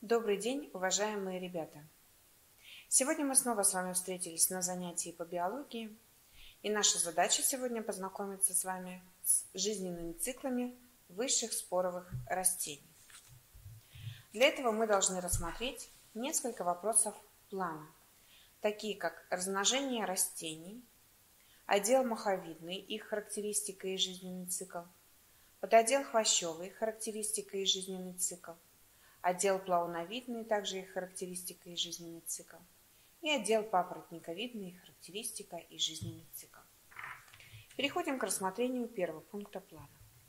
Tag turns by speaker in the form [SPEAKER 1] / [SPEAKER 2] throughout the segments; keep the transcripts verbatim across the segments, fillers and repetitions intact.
[SPEAKER 1] Добрый день, уважаемые ребята! Сегодня мы снова с вами встретились на занятии по биологии, и наша задача сегодня познакомиться с вами с жизненными циклами высших споровых растений. Для этого мы должны рассмотреть несколько вопросов плана, такие как размножение растений, отдел моховидный, их характеристика и жизненный цикл, подотдел хвощевый, характеристика и жизненный цикл, отдел плавновидный, также их характеристика и жизненный цикл, и отдел папоротниковидный, их характеристика и жизненный цикл. Переходим к рассмотрению первого пункта плана.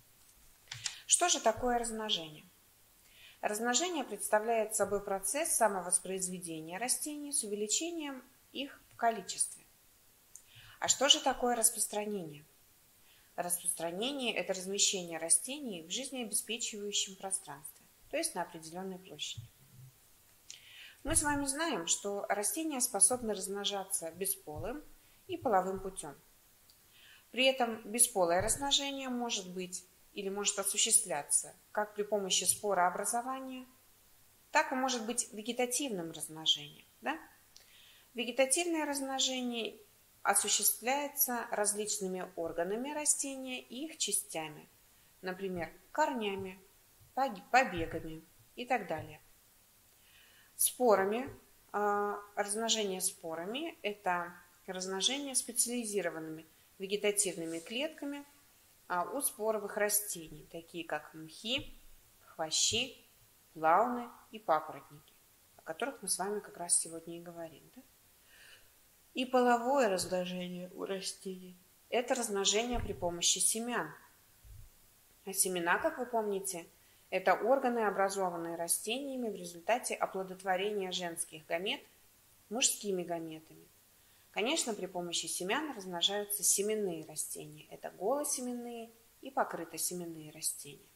[SPEAKER 1] Что же такое размножение? Размножение представляет собой процесс самовоспроизведения растений с увеличением их в количестве. А что же такое распространение? Распространение – это размещение растений в жизнеобеспечивающем пространстве, то есть на определенной площади. Мы с вами знаем, что растения способны размножаться бесполым и половым путем. При этом бесполое размножение может быть или может осуществляться как при помощи спорообразования, так и может быть вегетативным размножением. Да? Вегетативное размножение осуществляется различными органами растения и их частями, например, корнями, побегами и так далее. Спорами, размножение спорами – это размножение специализированными вегетативными клетками у споровых растений, такие как мхи, хвощи, лауны и папоротники, о которых мы с вами как раз сегодня и говорим. Да? И половое размножение у растений – это размножение при помощи семян. А семена, как вы помните, это органы, образованные растениями в результате оплодотворения женских гамет мужскими гаметами. Конечно, при помощи семян размножаются семенные растения. Это голосеменные и покрытосеменные растения.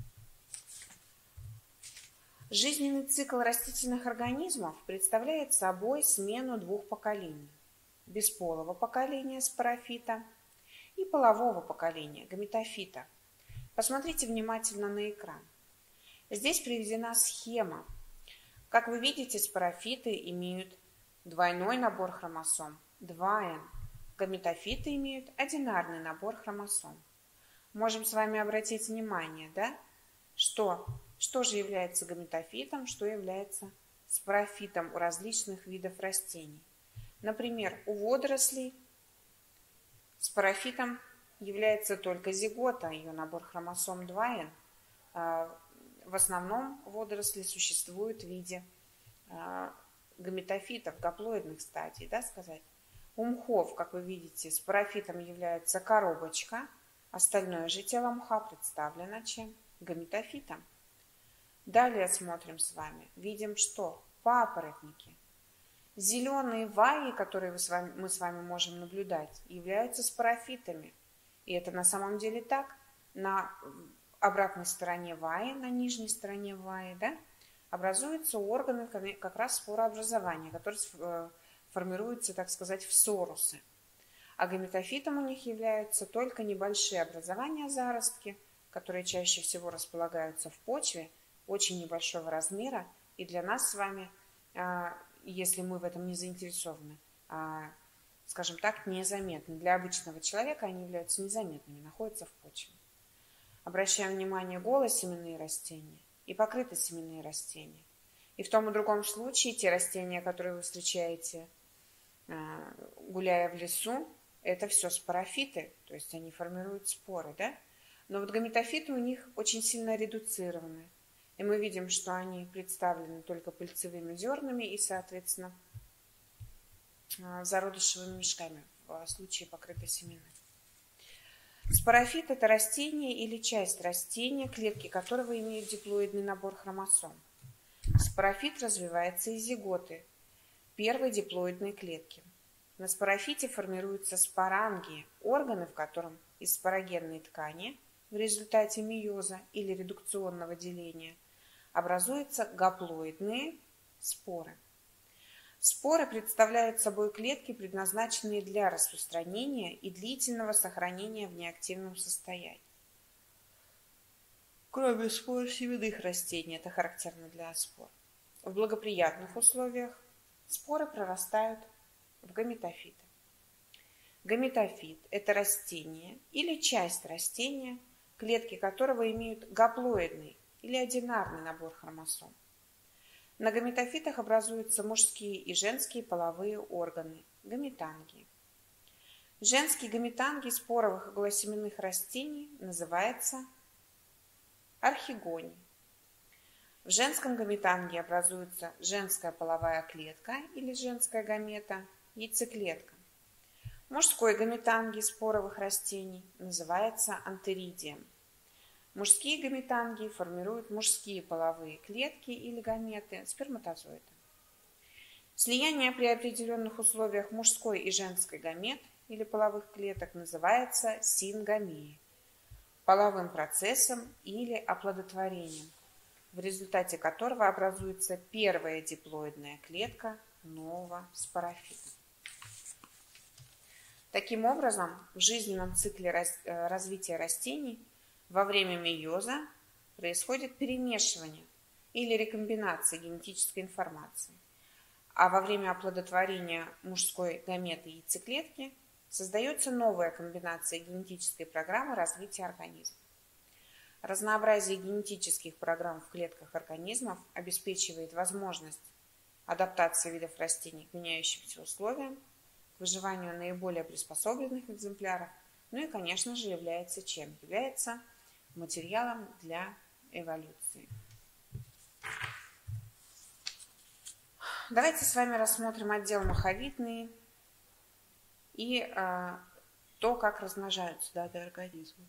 [SPEAKER 1] Жизненный цикл растительных организмов представляет собой смену двух поколений. Бесполого поколения спорофита и полового поколения гаметофита. Посмотрите внимательно на экран. Здесь приведена схема. Как вы видите, спорофиты имеют двойной набор хромосом, два эн. Гаметофиты имеют одинарный набор хромосом. Можем с вами обратить внимание, да, что, что же является гаметофитом, что является спорофитом у различных видов растений. Например, у водорослей спорофитом является только зигота, ее набор хромосом два эн. В основном водоросли существуют в виде гаметофитов, гаплоидных стадий, да, сказать. У мхов, как вы видите, спорофитом является коробочка, остальное же тело мха представлено чем? Гаметофитом. Далее смотрим с вами, видим, что папоротники. Зеленые ваи, которые мы с вами, мы с вами можем наблюдать, являются спорофитами. И это на самом деле так. На обратной стороне ваи, на нижней стороне ваи, да, образуются органы как раз спорообразования, которые формируются, так сказать, в сорусы. А гаметофитом у них являются только небольшие образования заростки, которые чаще всего располагаются в почве, очень небольшого размера, и для нас с вами, если мы в этом не заинтересованы, скажем так, незаметны. Для обычного человека они являются незаметными, находятся в почве. Обращаем внимание, голосеменные растения и покрытосеменные растения. И в том и другом случае те растения, которые вы встречаете, гуляя в лесу, это все спорофиты, то есть они формируют споры, да? Но вот гаметофиты у них очень сильно редуцированы. И мы видим, что они представлены только пыльцевыми зернами и, соответственно, зародышевыми мешками в случае покрытосеменных. Спорофит – это растение или часть растения, клетки которого имеют диплоидный набор хромосом. Спорофит развивается из зиготы, первой диплоидной клетки. На спорофите формируются спорангии, органы, в котором из спорогенной ткани в результате мейоза или редукционного деления образуются гаплоидные споры. Споры представляют собой клетки, предназначенные для распространения и длительного сохранения в неактивном состоянии. Кроме спор семенных растений, это характерно для спор. в благоприятных условиях споры прорастают в гаметофиты. Гаметофит – это растение или часть растения, клетки которого имеют гаплоидный или одинарный набор хромосом. На гаметофитах образуются мужские и женские половые органы – гаметангии. Женские гаметангии споровых и голосеменных растений называются архигонией. В женском гаметанге образуется женская половая клетка или женская гамета – яйцеклетка. Мужской гаметанги споровых растений называется антеридием. Мужские гаметанги формируют мужские половые клетки или гаметы – сперматозоиды. Слияние при определенных условиях мужской и женской гамет или половых клеток называется сингамией, половым процессом или оплодотворением, в результате которого образуется первая диплоидная клетка нового спорофита. Таким образом, в жизненном цикле развития растений во время мейоза происходит перемешивание или рекомбинация генетической информации, а во время оплодотворения мужской гаметы яйцеклетки создается новая комбинация генетической программы развития организма. Разнообразие генетических программ в клетках организмов обеспечивает возможность адаптации видов растений к меняющимся условиям, к выживанию наиболее приспособленных экземпляров, ну и, конечно же, является чем? Является материалом для эволюции. Давайте с вами рассмотрим отдел моховидный и а, то, как размножаются данные организмы.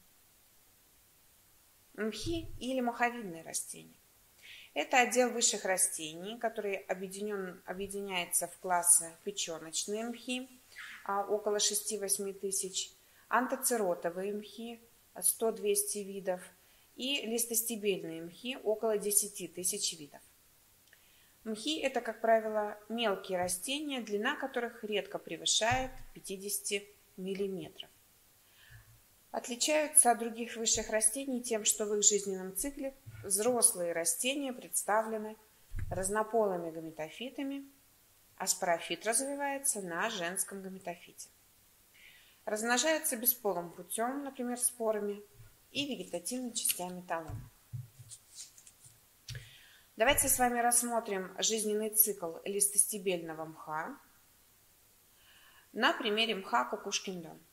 [SPEAKER 1] Мхи или моховидные растения. Это отдел высших растений, который объединен, объединяется в классы печеночные мхи, около шести-восьми тысяч, антоцеротовые мхи, сто-двести видов, и листостебельные мхи, около десяти тысяч видов. Мхи – это, как правило, мелкие растения, длина которых редко превышает пятьдесят миллиметров. Отличаются от других высших растений тем, что в их жизненном цикле взрослые растения представлены разнополыми гаметофитами, а спорофит развивается на женском гаметофите. Размножаются бесполым путем, например, спорами и вегетативными частями талона. Давайте с вами рассмотрим жизненный цикл листостебельного мха на примере мха кукушкин лен.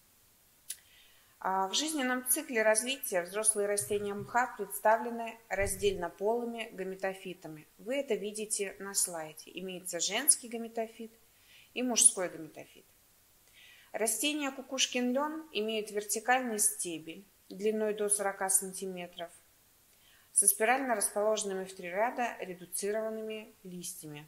[SPEAKER 1] В жизненном цикле развития взрослые растения мха представлены раздельнополыми гаметофитами. Вы это видите на слайде. Имеется женский гаметофит и мужской гаметофит. Растения кукушкин лен имеют вертикальный стебель длиной до сорока сантиметров со спирально расположенными в три ряда редуцированными листьями,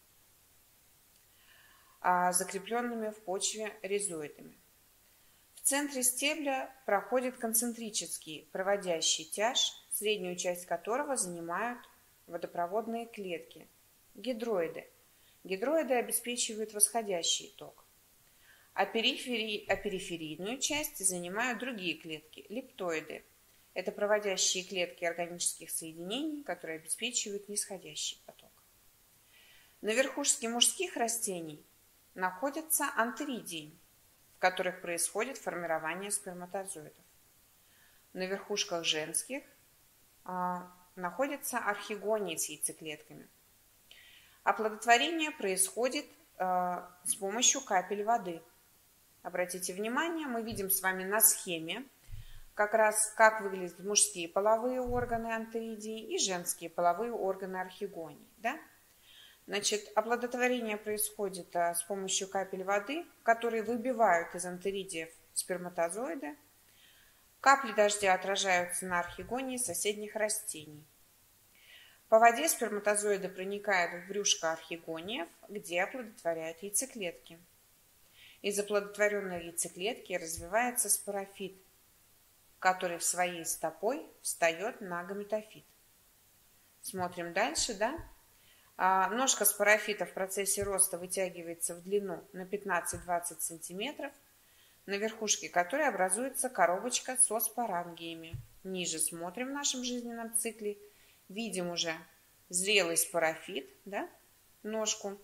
[SPEAKER 1] закрепленными в почве ризоидами. В центре стебля проходит концентрический проводящий тяж, среднюю часть которого занимают водопроводные клетки – гидроиды. Гидроиды обеспечивают восходящий ток, а, перифери... а периферийную часть занимают другие клетки – лептоиды. Это проводящие клетки органических соединений, которые обеспечивают нисходящий поток. На верхушке мужских растений находятся антеридии, в которых происходит формирование сперматозоидов. На верхушках женских а, находятся архигонии с яйцеклетками. Оплодотворение происходит а, с помощью капель воды. Обратите внимание, мы видим с вами на схеме как раз как выглядят мужские половые органы антеридии и женские половые органы архигонии. Да? Значит, оплодотворение происходит а, с помощью капель воды, которые выбивают из антеридиев сперматозоиды. Капли дождя отражаются на архигонии соседних растений. По воде сперматозоиды проникают в брюшко архигониев, где оплодотворяют яйцеклетки. Из оплодотворенной яйцеклетки развивается спорофит, который в своей стопой встает на гаметофит. Смотрим дальше, да? Ножка спорофита в процессе роста вытягивается в длину на пятнадцать-двадцать сантиметров, на верхушке которой образуется коробочка со спорангиями. Ниже смотрим в нашем жизненном цикле, видим уже зрелый спорофит, да, ножку,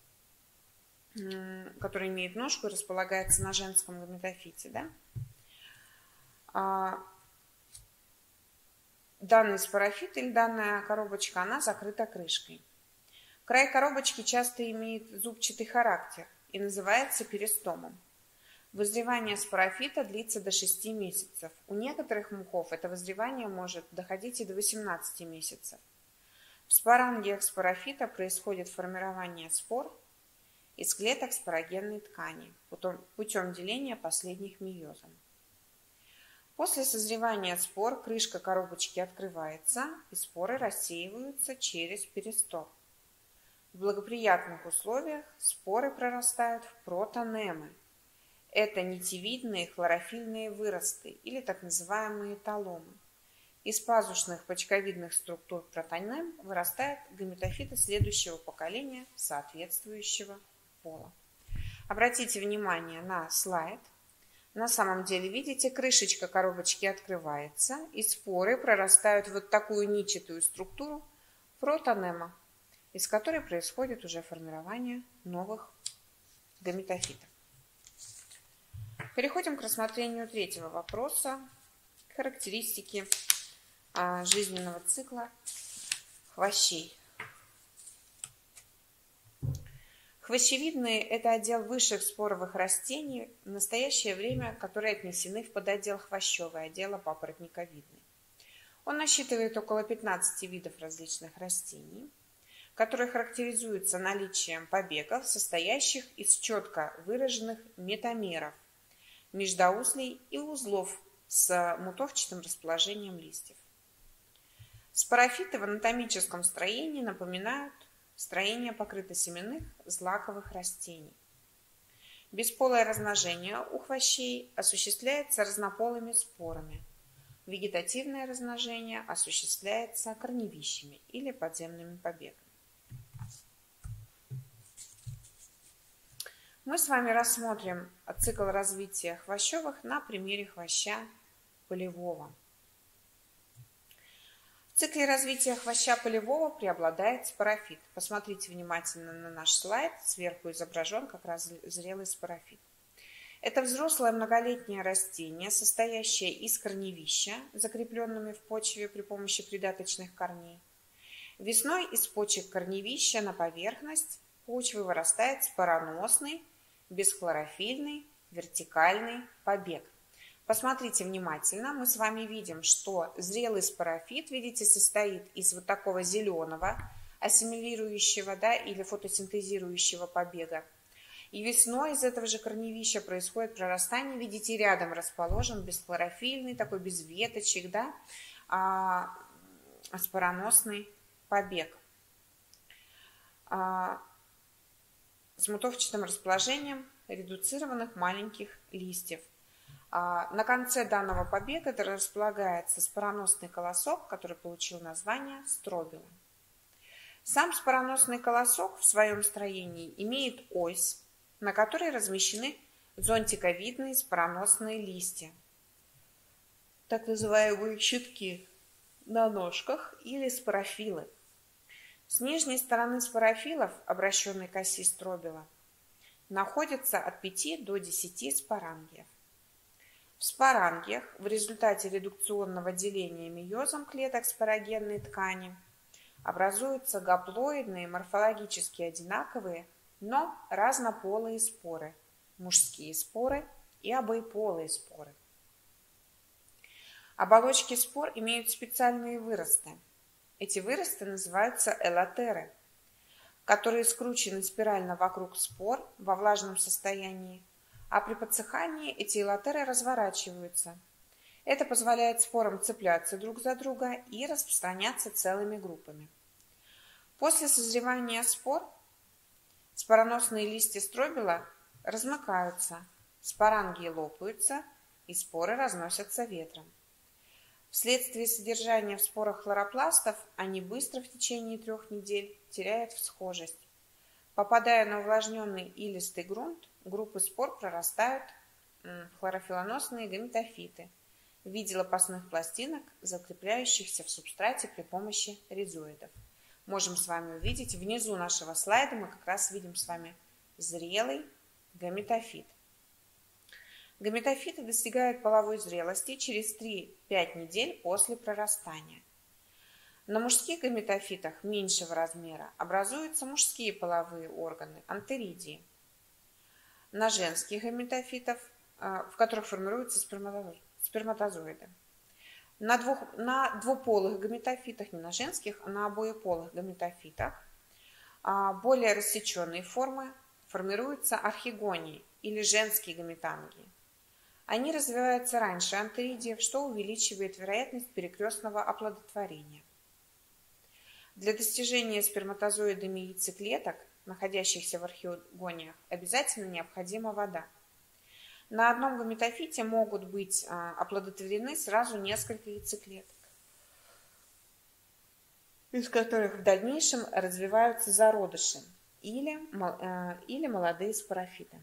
[SPEAKER 1] который имеет ножку и располагается на женском гаметофите, да. А данный спорофит или данная коробочка, она закрыта крышкой. Край коробочки часто имеет зубчатый характер и называется перистомом. Вызревание спорофита длится до шести месяцев. У некоторых мухов это вызревание может доходить и до восемнадцати месяцев. В спорангиях спорофита происходит формирование спор из клеток спорогенной ткани путем деления последних мейозом. После созревания спор крышка коробочки открывается, и споры рассеиваются через перистом. В благоприятных условиях споры прорастают в протонемы. Это нитевидные хлорофильные выросты или так называемые таломы. Из пазушных почковидных структур протонем вырастают гаметофиты следующего поколения соответствующего пола. Обратите внимание на слайд. На самом деле, видите, крышечка коробочки открывается, и споры прорастают в вот такую нитчатую структуру протонема, из которой происходит уже формирование новых гаметофитов. Переходим к рассмотрению третьего вопроса. Характеристики а, жизненного цикла хвощей. Хвощевидные – это отдел высших споровых растений, в настоящее время которые отнесены в подотдел хвощевый, отдела папоротниковидный. Он насчитывает около пятнадцати видов различных растений, которые характеризуются наличием побегов, состоящих из четко выраженных метамеров, междоузлей и узлов с мутовчатым расположением листьев. Спорофиты в анатомическом строении напоминают строение покрытосеменных злаковых растений. Бесполое размножение у хвощей осуществляется разнополыми спорами. Вегетативное размножение осуществляется корневищами или подземными побегами. Мы с вами рассмотрим цикл развития хвощевых на примере хвоща полевого. В цикле развития хвоща полевого преобладает спорофит. Посмотрите внимательно на наш слайд. Сверху изображен как раз зрелый спорофит. Это взрослое многолетнее растение, состоящее из корневища, закрепленными в почве при помощи придаточных корней. Весной из почек корневища на поверхность почвы вырастает спороносный, бесхлорофильный, вертикальный побег. Посмотрите внимательно, мы с вами видим, что зрелый спорофит, видите, состоит из вот такого зеленого, ассимилирующего, да, или фотосинтезирующего побега. И весной из этого же корневища происходит прорастание, видите, рядом расположен бесхлорофильный, такой без веточек, да, а, спороносный побег а, с мутовчатым расположением редуцированных маленьких листьев. На конце данного побега располагается спороносный колосок, который получил название стробила. Сам спороносный колосок в своем строении имеет ось, на которой размещены зонтиковидные спороносные листья, так называемые щитки на ножках или спорофилы. С нижней стороны спорофилов, обращенной к оси стробила, находится от пяти до десяти спорангиев. В спорангиях в результате редукционного деления мейозом клеток спорогенной ткани образуются гаплоидные, морфологически одинаковые, но разнополые споры, мужские споры и обоеполые споры. Оболочки спор имеют специальные выросты. Эти выросты называются элотеры, которые скручены спирально вокруг спор во влажном состоянии, а при подсыхании эти элотеры разворачиваются. Это позволяет спорам цепляться друг за друга и распространяться целыми группами. После созревания спор спороносные листья стробила размыкаются, спорангии лопаются и споры разносятся ветром. Вследствие содержания в спорах хлоропластов они быстро в течение трех недель теряют всхожесть. Попадая на увлажненный илистый грунт, группы спор прорастают в хлорофилоносные гаметофиты в виде лопастных пластинок, закрепляющихся в субстрате при помощи ризоидов. можем с вами увидеть. Внизу нашего слайда мы как раз видим с вами зрелый гаметофит. Гаметофиты достигают половой зрелости через три-пять недель после прорастания. На мужских гаметофитах меньшего размера образуются мужские половые органы, антеридии. На женских гаметофитах, в которых формируются сперматозоиды. На, двух, на двуполых гаметофитах, не на женских, а на обоеполых гаметофитах, более рассеченные формы формируются архигонии или женские гаметангии. Они развиваются раньше антеридиев, что увеличивает вероятность перекрестного оплодотворения. Для достижения сперматозоидами яйцеклеток, находящихся в архигониях, обязательно необходима вода. На одном гаметофите могут быть оплодотворены сразу несколько яйцеклеток, из которых в дальнейшем развиваются зародыши или, или молодые спорофиты.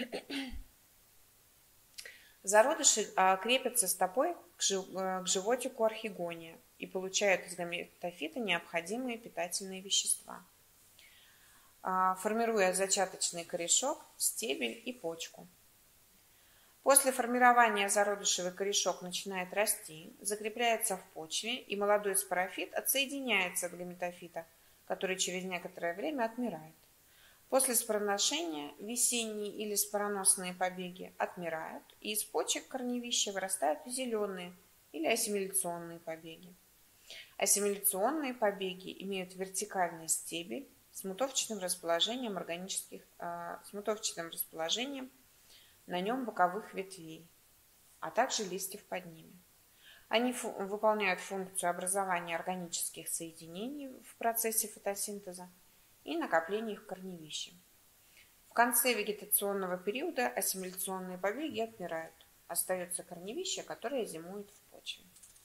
[SPEAKER 1] Зародыши крепятся стопой к животику архигония и получают из гаметофита необходимые питательные вещества, формируя зачаточный корешок, стебель и почку. После формирования зародышевый корешок начинает расти, закрепляется в почве, и молодой спорофит отсоединяется от гаметофита, который через некоторое время отмирает. После спороношения весенние или спороносные побеги отмирают, и из почек корневища вырастают зеленые или ассимиляционные побеги. Ассимиляционные побеги имеют вертикальный стебель с мутовчатым расположением органических, э, с мутовчатым расположением на нем боковых ветвей, а также листьев под ними. Они фу- выполняют функцию образования органических соединений в процессе фотосинтеза и накопления их в корневище. В конце вегетационного периода ассимиляционные побеги отмирают. Остается корневище, которое зимует в почве.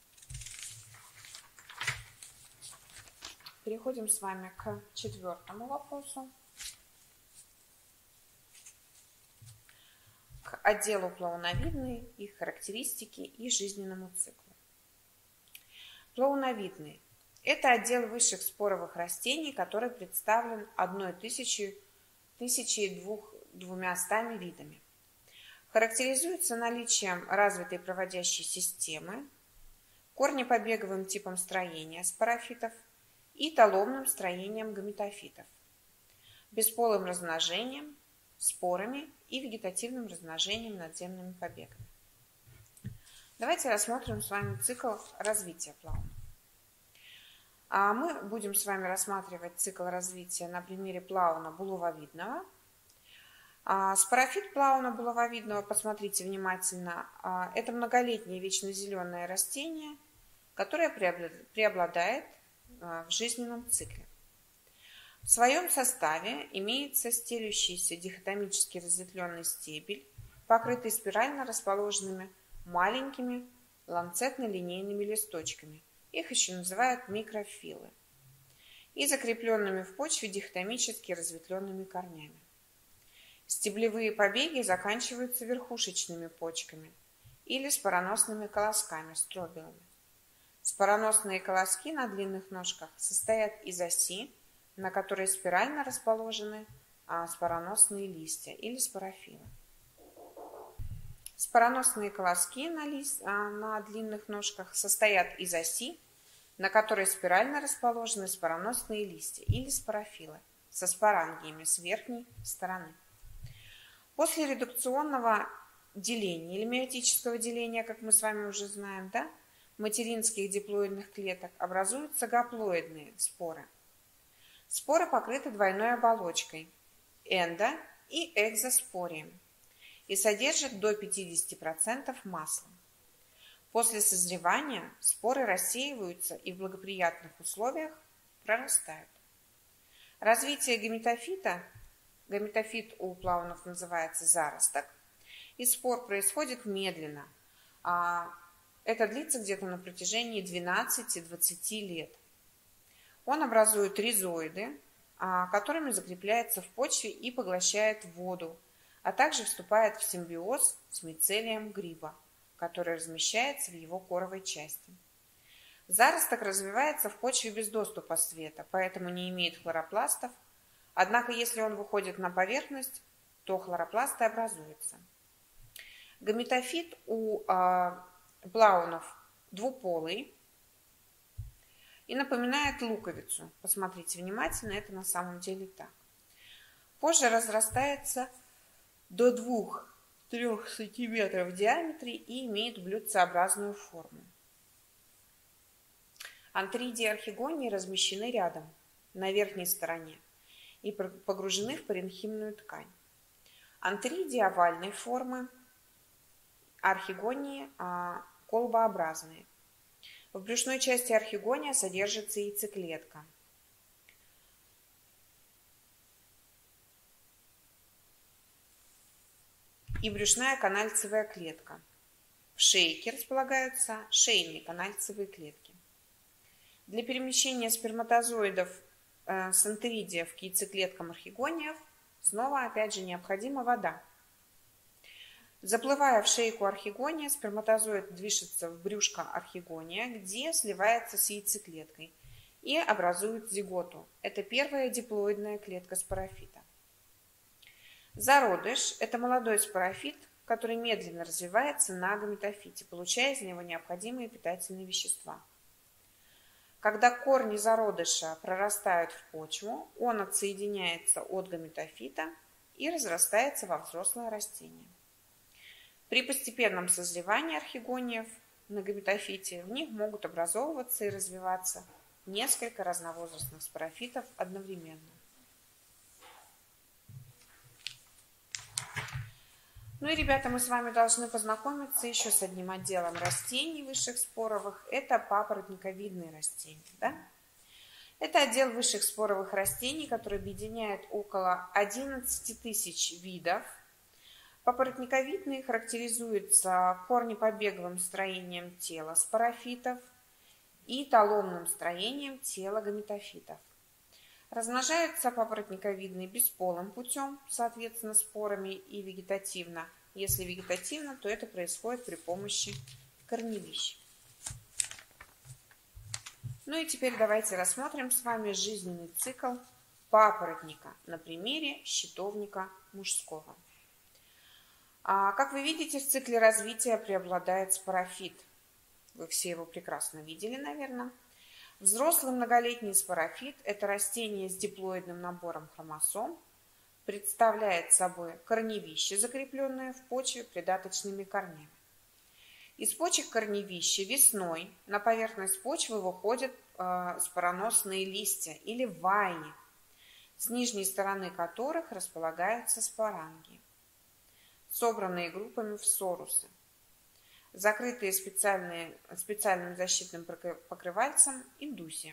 [SPEAKER 1] Переходим с вами к четвертому вопросу. К отделу плавновидные, их характеристики и жизненному циклу. Плавновидные – это отдел высших споровых растений, который представлен одной тысячей двумястами видами. Характеризуется наличием развитой проводящей системы, корнепобеговым типом строения спорофитов и таломным строением гаметофитов, бесполым размножением, спорами и вегетативным размножением надземными побегами. Давайте рассмотрим с вами цикл развития плауна. А мы будем с вами рассматривать цикл развития на примере плауна булавовидного. А спорофит плауна булавовидного, посмотрите внимательно, а, это многолетнее вечно зеленое растение, которое преобладает а, в жизненном цикле. В своем составе имеется стелющийся дихотомически разветвленный стебель, покрытый спирально расположенными маленькими ланцетно-линейными листочками. Их еще называют микрофилы. И закрепленными в почве дихотомически разветвленными корнями. Стеблевые побеги заканчиваются верхушечными почками или спороносными колосками, стробилами. Спороносные колоски на длинных ножках состоят из оси, на которой спирально расположены а, спороносные листья или спорофилы. Спороносные колоски на, лист, а, на длинных ножках состоят из оси, на которой спирально расположены спороносные листья или спорофилы со спорангиями с верхней стороны. После редукционного деления или миотического деления, как мы с вами уже знаем, да, материнских диплоидных клеток образуются гаплоидные споры. Споры покрыты двойной оболочкой – эндо- и экзоспорием и содержат до пятидесяти процентов масла. После созревания споры рассеиваются и в благоприятных условиях прорастают. Развитие гаметофита, гаметофит у плаунов называется заросток, из спор происходит медленно. Это длится где-то на протяжении двенадцати-двадцати лет. Он образует ризоиды, которыми закрепляется в почве и поглощает воду, а также вступает в симбиоз с мицелием гриба, который размещается в его коровой части. Заросток развивается в почве без доступа света, поэтому не имеет хлоропластов. Однако, если он выходит на поверхность, то хлоропласты образуются. Гаметофит у э, блаунов двуполый и напоминает луковицу. Посмотрите внимательно, это на самом деле так. Позже разрастается до двух-трёх сантиметров в диаметре и имеет блюдцеобразную форму. Антридии и архигонии размещены рядом, на верхней стороне, и погружены в паренхимную ткань. Антридии овальной формы, архигонии а, колбообразные. В брюшной части архигония содержится яйцеклетка. И брюшная канальцевая клетка. В шейке располагаются шейные канальцевые клетки. Для перемещения сперматозоидов э, с антеридиев к яйцеклеткам архигониев снова опять же необходима вода. Заплывая в шейку архигония, сперматозоид движется в брюшко архигония, где сливается с яйцеклеткой и образует зиготу. Это первая диплоидная клетка спорофита. Зародыш – это молодой спорофит, который медленно развивается на гаметофите, получая из него необходимые питательные вещества. Когда корни зародыша прорастают в почву, он отсоединяется от гаметофита и разрастается во взрослое растение. При постепенном созревании архигониев на гаметофите в них могут образовываться и развиваться несколько разновозрастных спорофитов одновременно. Ну и, ребята, мы с вами должны познакомиться еще с одним отделом растений высших споровых. Это папоротниковидные растения. Да? Это отдел высших споровых растений, который объединяет около одиннадцати тысяч видов. Папоротниковидные характеризуются корнепобеговым строением тела спорофитов и таломным строением тела гаметофитов. Размножаются папоротниковидные бесполым путем, соответственно, спорами и вегетативно. Если вегетативно, то это происходит при помощи корневищ. Ну и теперь давайте рассмотрим с вами жизненный цикл папоротника на примере щитовника мужского. А, как вы видите, в цикле развития преобладает спорофит. Вы все его прекрасно видели, наверное. Взрослый многолетний спорофит – это растение с диплоидным набором хромосом, представляет собой корневище, закрепленное в почве придаточными корнями. Из почек корневища весной на поверхность почвы выходят э, спороносные листья или ваи, с нижней стороны которых располагаются споранги, собранные группами в сорусы, закрытые специальным защитным покрывальцем индусием.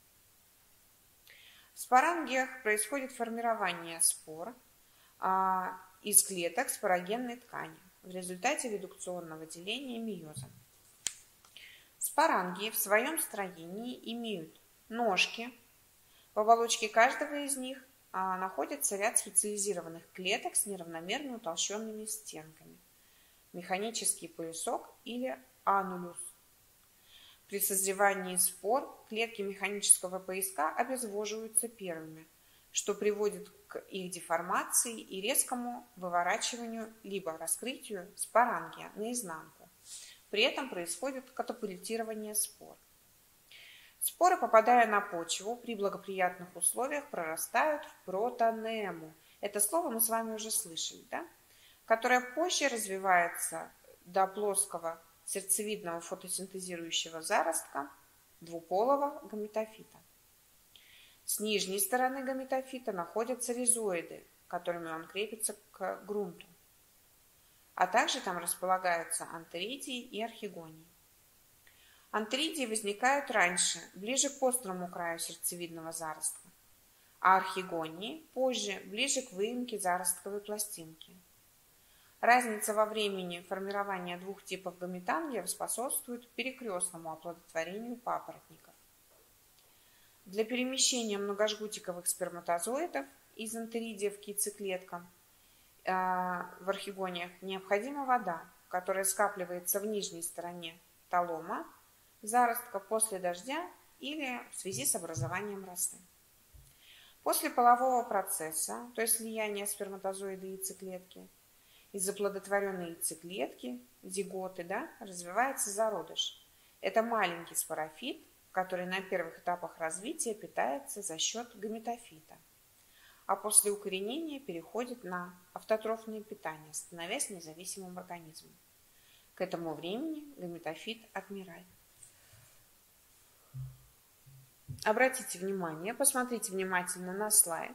[SPEAKER 1] В спорангиях происходит формирование спор а, из клеток спорогенной ткани в результате редукционного деления мейозом. Спорангии в своем строении имеют ножки. В оболочке каждого из них а, находится ряд специализированных клеток с неравномерно утолщенными стенками. Механический поясок или анулюс. При созревании спор клетки механического пояска обезвоживаются первыми, что приводит к их деформации и резкому выворачиванию либо раскрытию спорангия наизнанку. При этом происходит катапультирование спор. Споры, попадая на почву, при благоприятных условиях прорастают в протонему. Это слово мы с вами уже слышали, да? Которая позже развивается до плоского сердцевидного фотосинтезирующего заростка двуполого гаметофита. С нижней стороны гаметофита находятся ризоиды, которыми он крепится к грунту. А также там располагаются антеридии и архигонии. Антеридии возникают раньше, ближе к острому краю сердцевидного заростка, а архигонии позже, ближе к выемке заростковой пластинки. Разница во времени формирования двух типов гаметангиев способствует перекрестному оплодотворению папоротников. Для перемещения многожгутиковых сперматозоидов из антеридиев к яйцеклеткам э, в архигониях необходима вода, которая скапливается в нижней стороне талома заростка после дождя или в связи с образованием росы. После полового процесса, то есть слияния сперматозоида и яйцеклетки, из оплодотворенной яйцеклетки, зиготы, да, развивается зародыш. Это маленький спорофит, который на первых этапах развития питается за счет гаметофита, а после укоренения переходит на автотрофное питание, становясь независимым организмом. К этому времени гаметофит отмирает. Обратите внимание, посмотрите внимательно на слайд.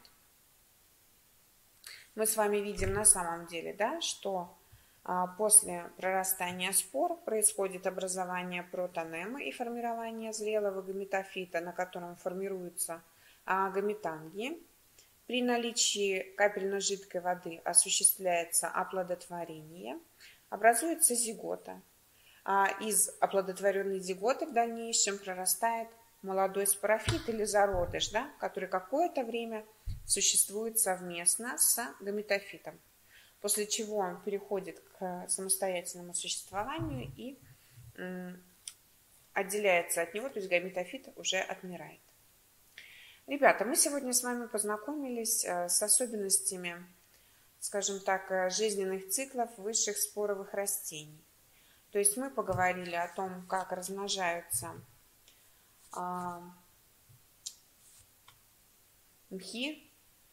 [SPEAKER 1] Мы с вами видим на самом деле, да, что а, после прорастания спор происходит образование протонемы и формирование зрелого гаметофита, на котором формируются а, гаметанги. При наличии капельно-жидкой воды осуществляется оплодотворение, образуется зигота. А, из оплодотворенной зиготы в дальнейшем прорастает молодой спорофит или зародыш, да, который какое-то время существует совместно с гаметофитом, после чего он переходит к самостоятельному существованию и м, отделяется от него, то есть гаметофит уже отмирает. Ребята, мы сегодня с вами познакомились с особенностями, скажем так, жизненных циклов высших споровых растений. То есть мы поговорили о том, как размножаются мхи,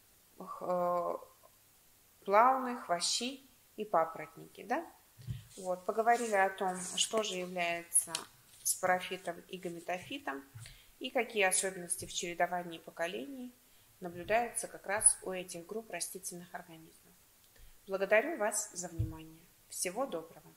[SPEAKER 1] плауны, хвощи и папоротники. Да? Вот, поговорили о том, что же является спорофитом и гаметофитом и какие особенности в чередовании поколений наблюдаются как раз у этих групп растительных организмов. Благодарю вас за внимание. Всего доброго.